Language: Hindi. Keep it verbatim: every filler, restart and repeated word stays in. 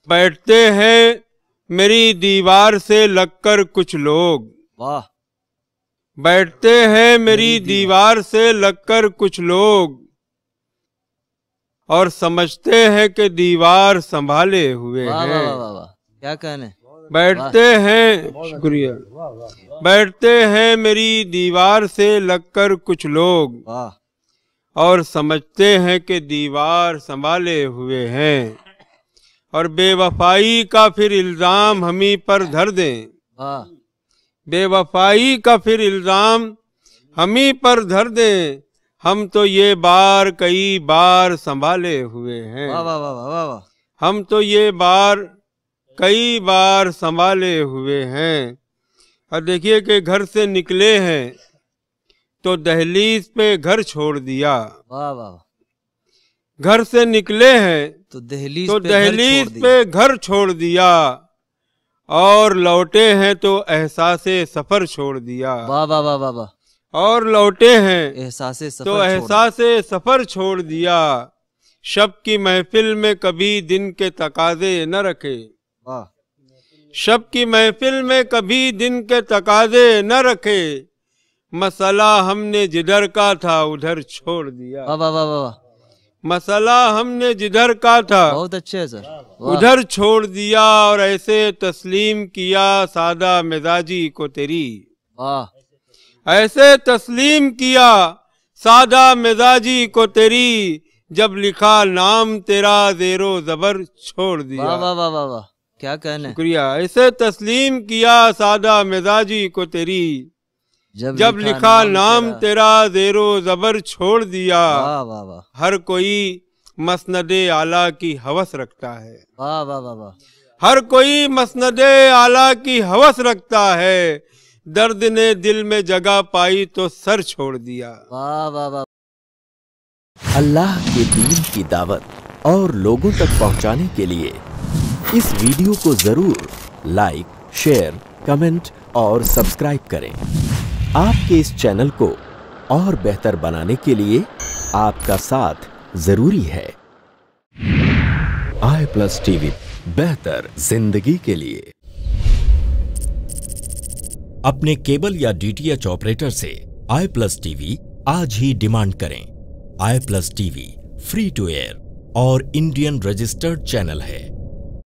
बैठते हैं मेरी दीवार से लगकर कुछ लोग, वाह। बैठते हैं मेरी दीवार से लगकर कुछ लोग और समझते हैं कि दीवार संभाले हुए वाह, हैं। वाह, वाह, वाह। क्या कहने। बैठते हैं, शुक्रिया, बैठते हैं मेरी दीवार से लगकर कुछ लोग वाह। और समझते हैं कि दीवार संभाले हुए हैं और बेवफाई का फिर इल्जाम हम ही पर धर दें। वाह। बेवफाई का फिर इल्जाम हम ही पर धर दें, हम तो ये बार कई बार संभाले हुए हैं। वाह, वाह, वाह, वाह, वाह। हम तो ये बार कई बार संभाले हुए हैं। और देखिए कि घर से निकले हैं तो दहलीज पे घर छोड़ दिया। वाह, वाह। घर से निकले हैं तो दहलीज तो पे दहलीज घर पे घर छोड़ दिया और लौटे हैं तो एहसासे सफर छोड़ दिया। वाह, वाह, वाह, वाह, वाह। और लौटे हैं एहसासे सफर तो एहसासे सफर छोड़ दिया। शब की महफिल में कभी दिन के तकाजे न रखे। वाह। शब की महफिल में कभी दिन के तकाजे न रखे, मसला हमने जिधर का था उधर छोड़ दिया। वाह, वाह, वाह, वाह। मसला हमने जिधर का था बहुत अच्छे है सर। उधर छोड़ दिया और ऐसे तस्लीम किया सादा मिजाजी को तेरी। वाह। ऐसे तस्लीम किया सादा मिजाजी को तेरी, जब लिखा नाम तेरा ज़ेरो ज़बर छोड़ दिया। वाह, वाह, वाह, वाह, वाह। क्या कहने। शुक्रिया। ऐसे तस्लीम किया सादा मिजाजी को तेरी, जब, जब लिखा, लिखा नाम तेरा, तेरा ज़ेरो ज़बर छोड़ दिया। वाह, वाह, वाह। हर कोई मसनदे आला की हवस रखता है। वाह, वाह, वाह, वाह। हर कोई मसनदे आला की हवस रखता है, दर्द ने दिल में जगह पाई तो सर छोड़ दिया। वाह, वाह, वाह। अल्लाह के दीन की दावत और लोगों तक पहुंचाने के लिए इस वीडियो को जरूर लाइक, शेयर, कमेंट और सब्सक्राइब करें। आपके इस चैनल को और बेहतर बनाने के लिए आपका साथ जरूरी है। आई प्लस टीवी, बेहतर जिंदगी के लिए। अपने केबल या डीटीएच ऑपरेटर से आई प्लस टीवी आज ही डिमांड करें। I plus TV free to air और इंडियन रजिस्टर्ड चैनल है।